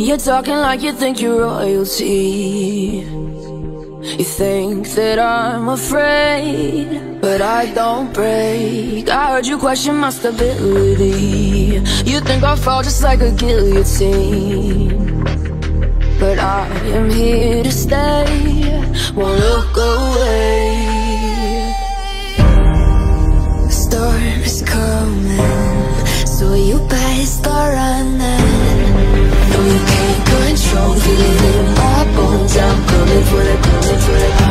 you're talking like you think you're royalty. You think that I'm afraid, but I don't break. I heard you question my stability. You think I'll fall just like a guillotine, but I am here to stay, won't look away. The storm is coming, so you better start running. No, you can't control, feel it in my bones. I'm coming for the, coming for the.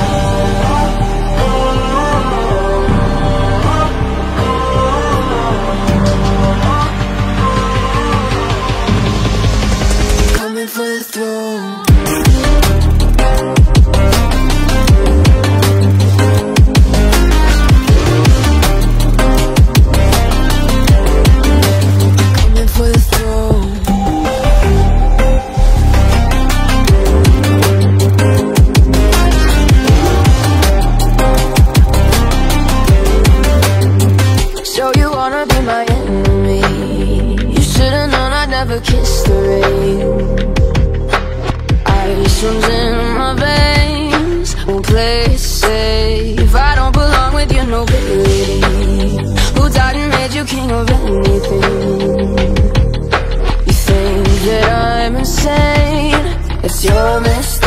Coming for the throne. Kiss the rain. Ice runs in my veins, won't play it safe. I don't belong with your nobility. Who died and made you king of anything? You think that I'm insane? It's your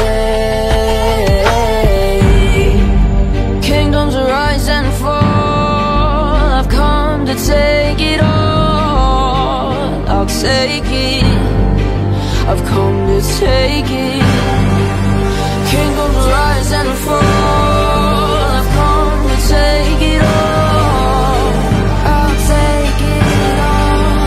mistake. Kingdoms rise and fall, I've come to take it all. I'll take it, I've come to take it. Kingdoms rise and fall, I've come to take it all. I'll take it all.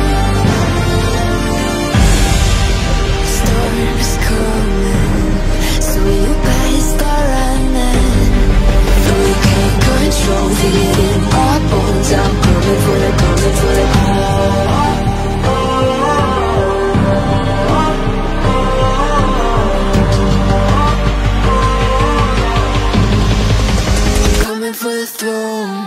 Storm is coming, so you better start running. No, you can't control, feel it in my bones. I'm coming for the, coming for the. For the throne.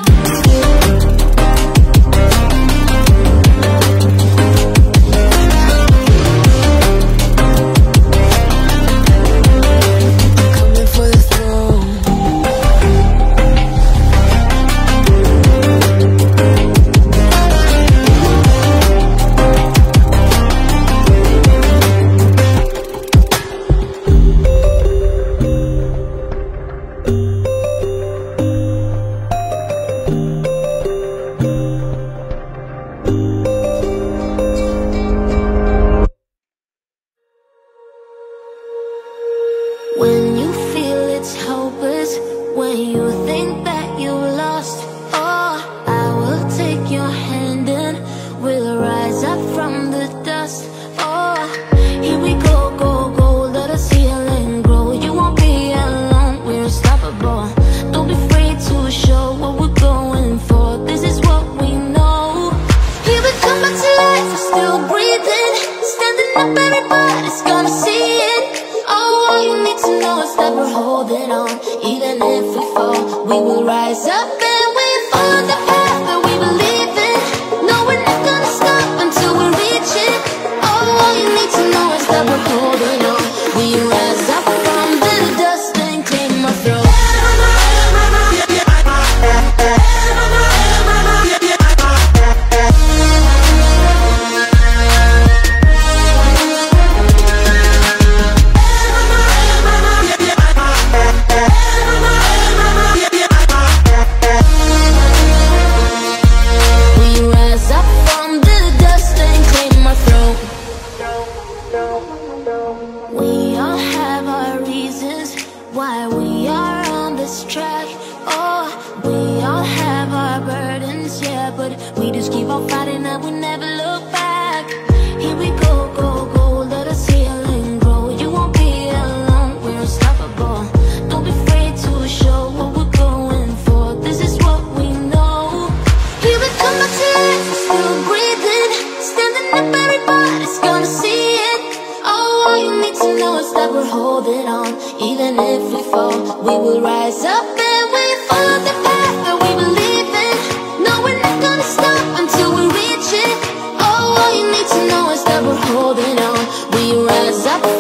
When you feel it's hopeless, when you think that you lost, oh, I will take your hand and we'll rise up from the dust. Oh, here we go, go, go, let us heal and grow. You won't be alone, we're unstoppable. Don't be afraid to show what we're going for. This is what we know. Here we come back to life, we're still breathing. Standing up, everybody's gonna see it. All you need to know is that we're holding on. Even if we fall, we will rise up and we follow the path that we believe in. No, we're not gonna stop until we reach it. All you need to know is that we're holding on. We rise up from the dust and claim our throne. We all have our reasons why we are on this track. Oh, we all have our burdens, yeah, but we just keep on fighting and we never look back. Here we go, go, go, let us heal and grow. You won't be alone, we're unstoppable. Don't be afraid to show what we're going for. This is what we know. Here we come back to life, we're still breathing. Standing up, everybody's gonna see it. All you need to know is that we're holding on. Even if we fall, we will rise up and we follow the path that we believe in. No, we're not gonna stop until we reach it. All you need to know is that we're holding on. We rise up.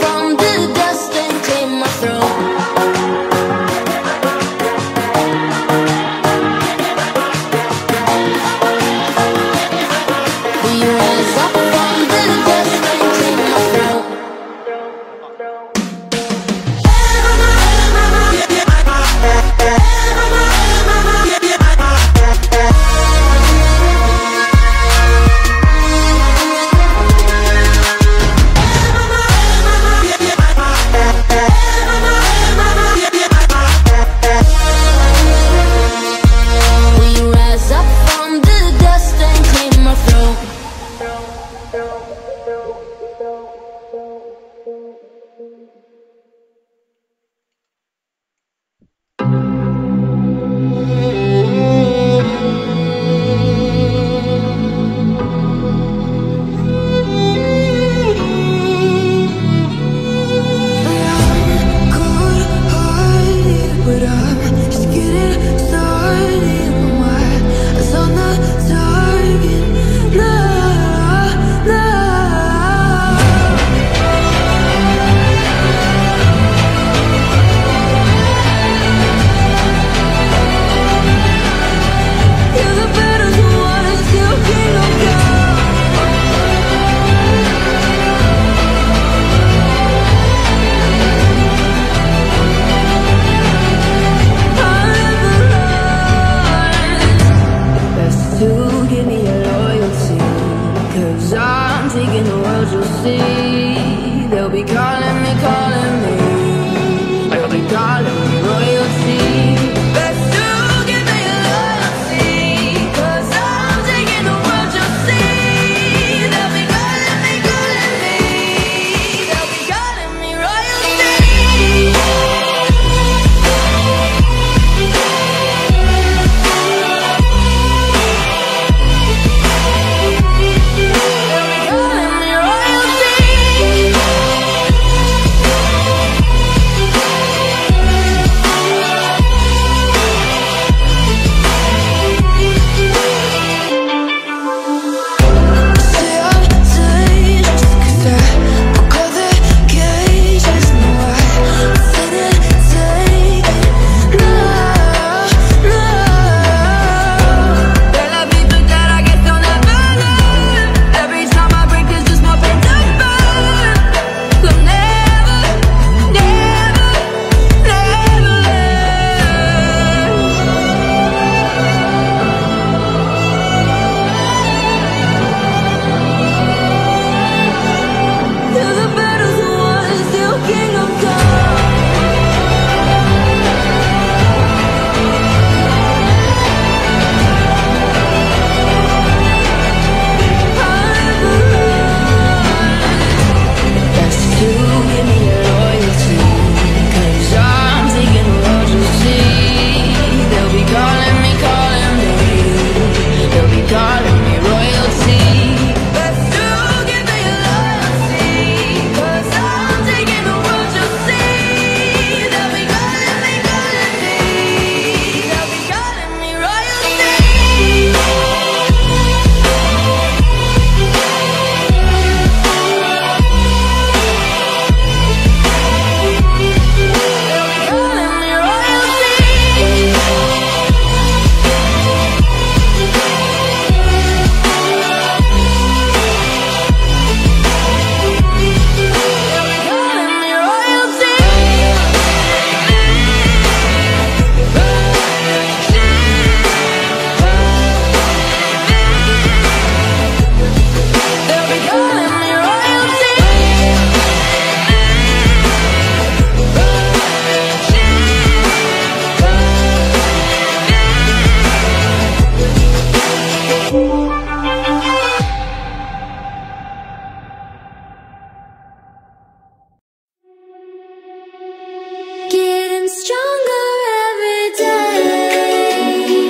stronger every day.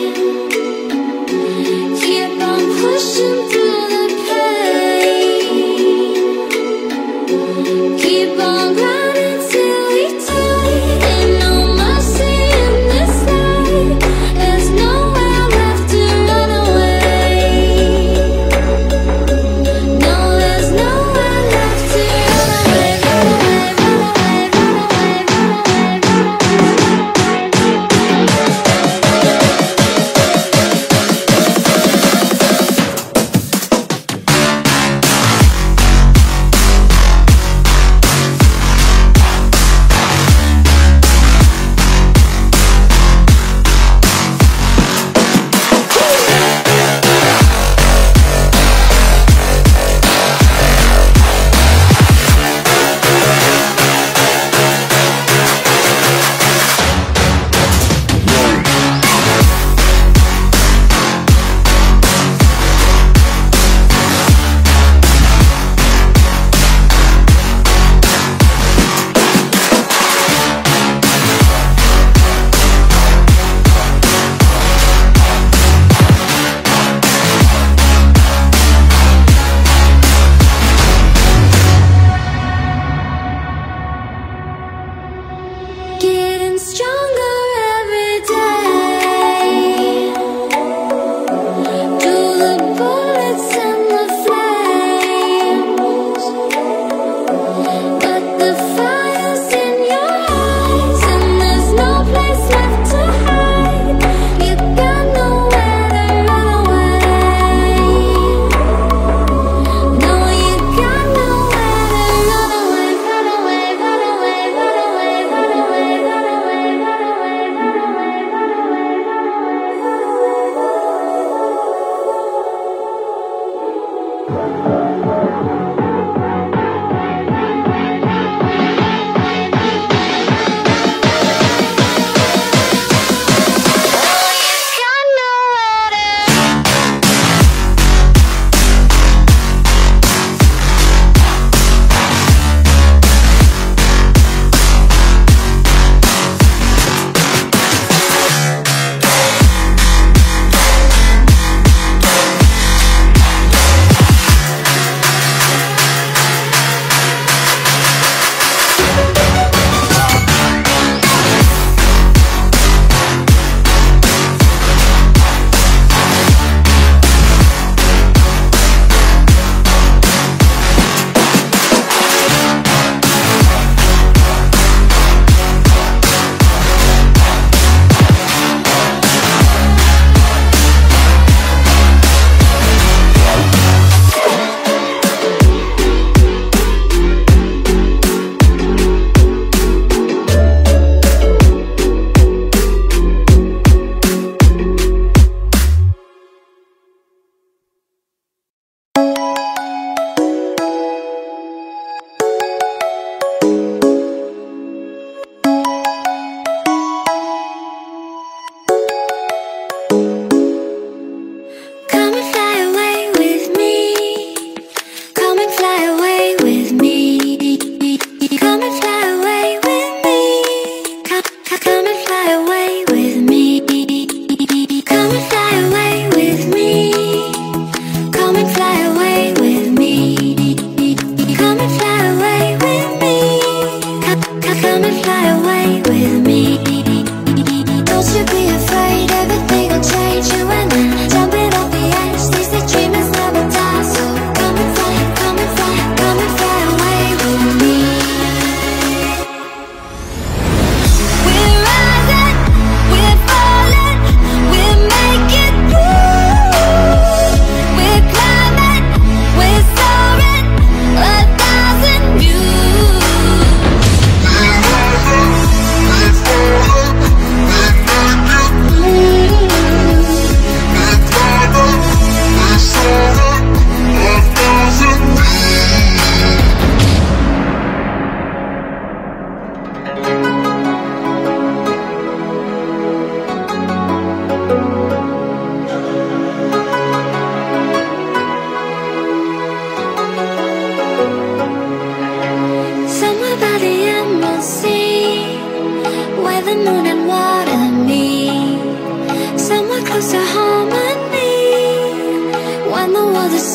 Keep on pushing through the pain. Keep on grinding till we die. Ain't no mercy in this life. There's nowhere left to run away. No, there's nowhere left to run away. Run away, run away, run away, run away, run away.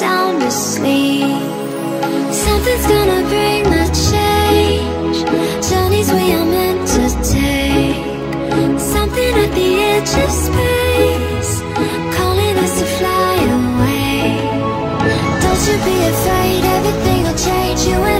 sound asleep. Something's gonna bring the change. Journeys we are meant to take. Something at the edge of space, calling us to fly away. Don't you be afraid, everything will change. You